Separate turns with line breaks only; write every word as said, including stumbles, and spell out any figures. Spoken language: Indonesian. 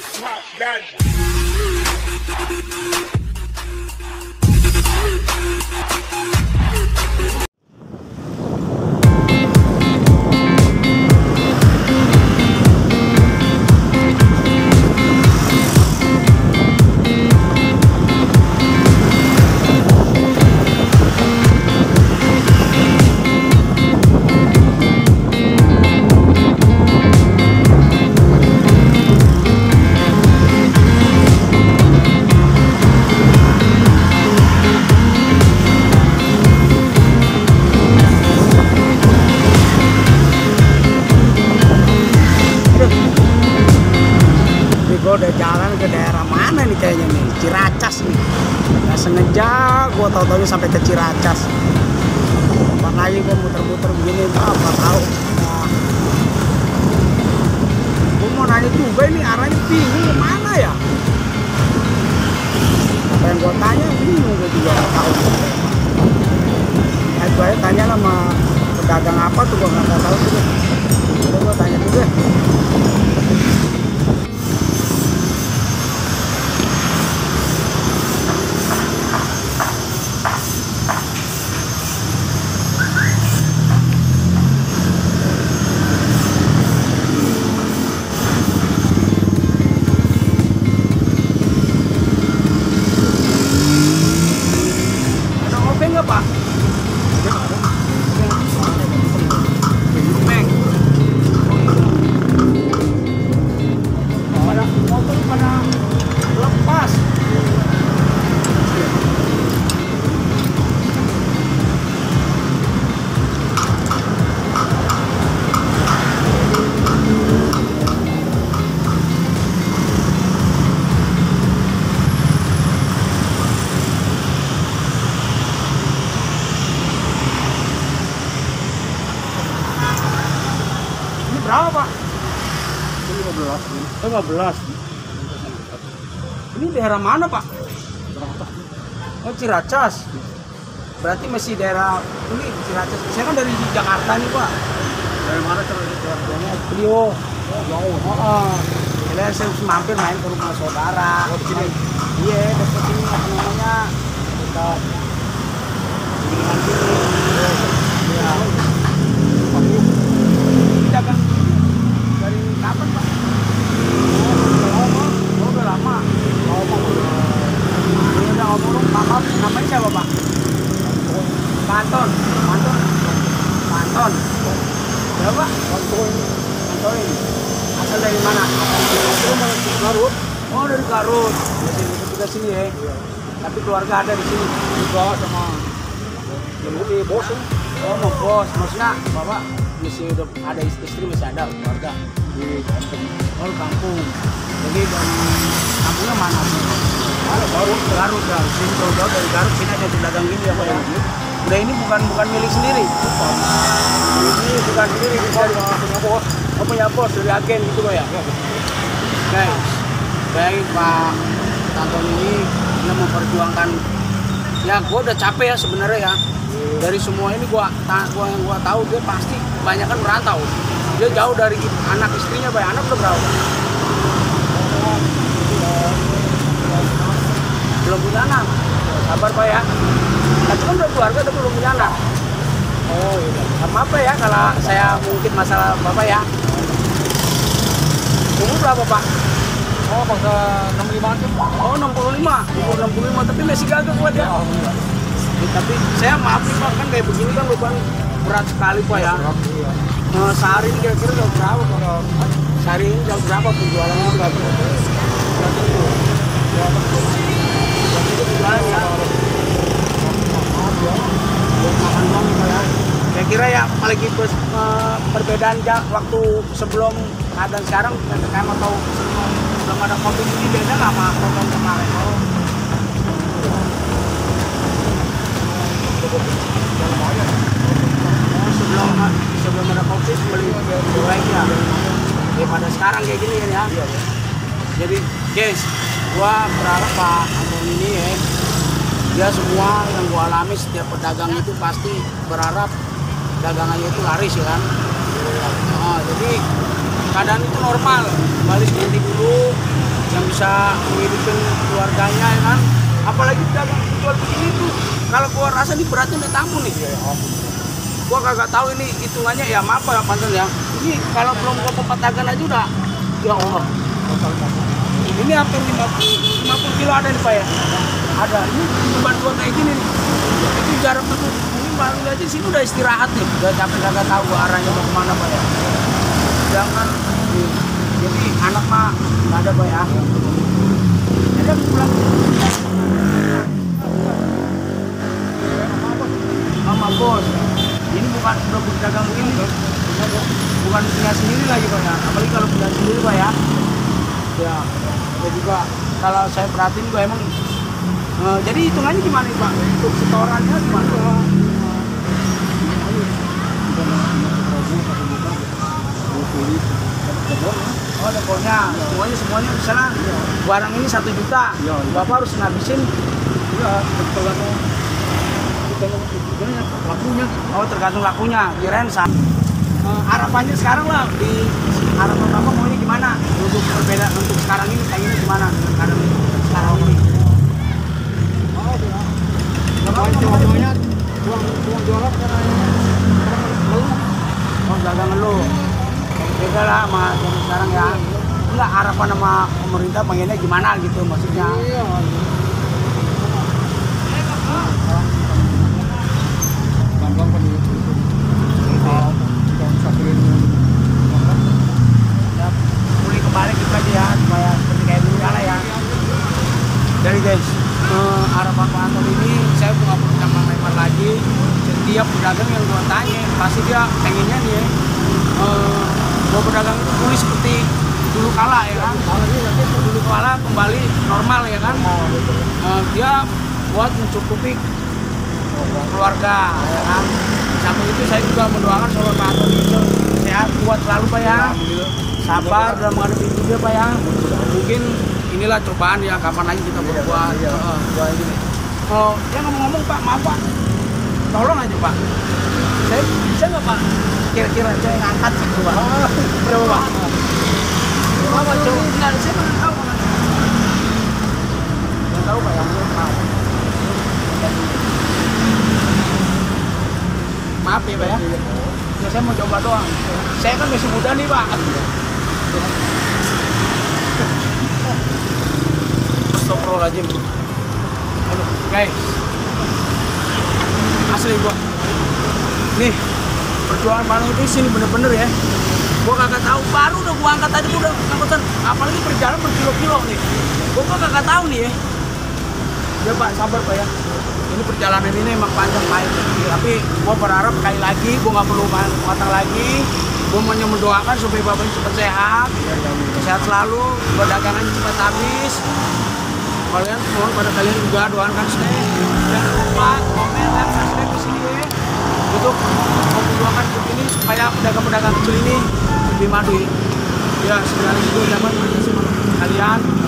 Udah jalan ke daerah mana nih kayaknya nih, Ciracas nih. Nggak sengaja gue tau-taunya sampai ke Ciracas. Tempat lagi gue muter-muter begini, apa tahu. Nah, gue mau nanya juga ini arahnya bingung kemana ya. Apa yang gue tanya bingung, gue juga nggak tahu. Nah, gue tanya sama pedagang apa tuh, gue nggak tahu tuh. Udah gue tanya dulu deh. Berapa Pak? lima belas. lima belas. Ini daerah mana Pak? Oh Ciracas. Berarti masih daerah ini Ciracas. Saya kan dari Jakarta nih Pak.
Dari mana Ciracasnya?
Priok. Oh jauh. Oh, jadi saya mampir main ke rumah saudara.
Oh di sini?
Iya, dekat sini apa namanya? Dekat. Ini nanti. Ya. Dagang dari kapan Pak? Oh, oh udah lama. Oh, ini udah ngomong, maaf, namanya siapa Pak? Panton, Panton, Panton. Berapa? Panton, Panton. Asal dari mana?
Dari Garut.
Oh dari Garut. Dari kita sini ya. Tapi keluarga ada di sini.
Juga sama di bos.
Oh mau bos, maksudnya Bapak masih udah ada istri, masih ada keluarga
Di kampung.
oh kampung. Jadi dari kampungnya mana sih?
Ada Garut.
Garut ya, sini jauh-jauh dari Garut sini ada pedagang gini ya Pak ya. Udah ini bukan bukan milik sendiri. Ini bukan sendiri, bukan
Punya bos.
oh, punya bos dari agen gitu Pak ya. Oke, baik Pak Tanton ini yang memperjuangkan. Ya gue udah capek ya sebenarnya ya. Dari semua ini gua, gua yang gua tahu dia pasti kebanyakan merantau. Dia jauh dari anak istrinya, Pak. Anak udah berapa? Belum punya anak. Sabar Pak ya. Tapi kan udah keluarga tapi belum punya anak. Oh iya. Sama apa ya kalau saya mungkin masalah Bapak ya. Umur berapa Pak?
Oh bangsa enam puluh lima aja.
Oh enam puluh lima. Umur enam puluh lima tapi masih gagah kuat ya. Ya, tapi saya maaf nih Pak, kan kayak begini kan beban berat sekali Pak ya. Nah, sehari ini kira-kira udah berapa Pak? Sehari ini udah berapa penjualannya? Udah berapa? Penjualannya? Makan doang Pak ya. Kira-kira ya apalagi uh, perbedaan ya, waktu sebelum dan sekarang P P K M atau sebelum, sebelum ada COVID ini beda nggak sama tahun kemarin? Oh. Oh, sebelum sebelum ada COVID beli baik ya daripada sekarang kayak gini kan ya. Jadi guys, gua berharap Pak Anton ini ya, dia semua yang gua alami setiap pedagang itu pasti berharap dagangannya itu laris ya kan. Nah, jadi keadaan itu normal, balik berhenti dulu, yang bisa menghidupi keluarganya ya kan. Apalagi dagang jual begini tuh, kalau gua rasa nih beratnya udah tamu nih. Gua kagak tahu ini hitungannya ya, maaf ya Panten ya. Ini kalau belum gua pepatakan aja udah, ya Allah. Ini hampir lima puluh kilo ada nih Pak ya? Ada. Ini beban gua kayak gini nih. Itu jarak tuh. Ini baru aja sini udah istirahat nih. Udah capek kagak tahu gua arahnya mau kemana Pak ya. Jangan. Jadi anak mah nggak ada Pak ya. Ada pulang. Sama bos. Ini bukan udah berdagang begini. Bukan punya sendiri lagi Pak ya. Apalagi kalau punya sendiri Pak ya. Ya, saya juga kalau saya perhatiin juga emang uh, jadi hitungannya gimana nih Pak? Untuk setorannya gimana? Oh, deponya, semuanya semuanya misalnya barang ini satu juta, Bapak harus ngabisin,
Ya, tergantung lakunya.
oh tergantung lakunya, kirain sa- uh, harapannya sekarang lah di harapan Bapak maunya gimana? Untuk berbeda untuk sekarang ini kayak ini gimana? Sekarang ini, sekarang ini.
Oh, ya. Kalau cowok-cowoknya uang uang jualan karena belum.
Oh, dagangan lu. Beda lah sama zaman sekarang ya. Enggak, harapan sama pemerintah pengennya gimana gitu maksudnya.
Iya. Gampang kan itu. Kalau kita sakirin
Ya, pulih kembali kita aja ya supaya seperti kayak dulu lah ya. Jadi guys, eh, harapan Pak Anton ini saya nggak perlu tambah-tambah lagi. Setiap pedagang yang gua tanya pasti dia pengennya nih ya, eh, bahwa pedagang itu pulih seperti dulu kala ya kan. Dulu kala kembali normal ya kan. Eh, dia buat mencukupi keluarga ya kan. Satu itu saya juga mendoakan seluruh Pak Anton itu sehat, kuat selalu Pak ya, sabar dalam menghadapi hidup dia Pak ya. Mungkin inilah cobaan ya, kapan lagi kita berbuat. Heeh, doa ini. Oh, ya ngomong-ngomong Pak, maaf Pak, tolong aja Pak, saya bisa nggak Pak kira-kira saya ngangkat gitu Pak? Berapa Pak? Berapa coba? Nggak, saya nggak tahu Pak. Nggak tahu Pak ya, maaf. Maaf ya Pak ya. Ya, saya mau coba doang. Saya kan masih muda nih Pak. Astagfirullahaladzim. Aduh, guys. Asli gua. Nih, perjuangan paling itu sini bener-bener ya. Gua kagak tahu, baru udah gua angkat tadi gua udah angkatan. Apalagi perjalanan berkilo-kilo nih. Gua kok kagak tahu nih ya. Ya Pak, sabar Pak ya. Ini perjalanan ini emang panjang Pak, tapi gua berharap sekali lagi gua nggak perlu matang lagi. Gua hanya mendoakan supaya Bapak ini cepat sehat, sehat selalu, buat dagangannya cepat habis. Kalian mohon pada kalian juga doakan saya. Jangan lupa komen dan subscribe di sini ya. Untuk memperjuangkan begini supaya pedagang-pedagang kecil ini lebih maju. Ya, segala itu dapat kalian.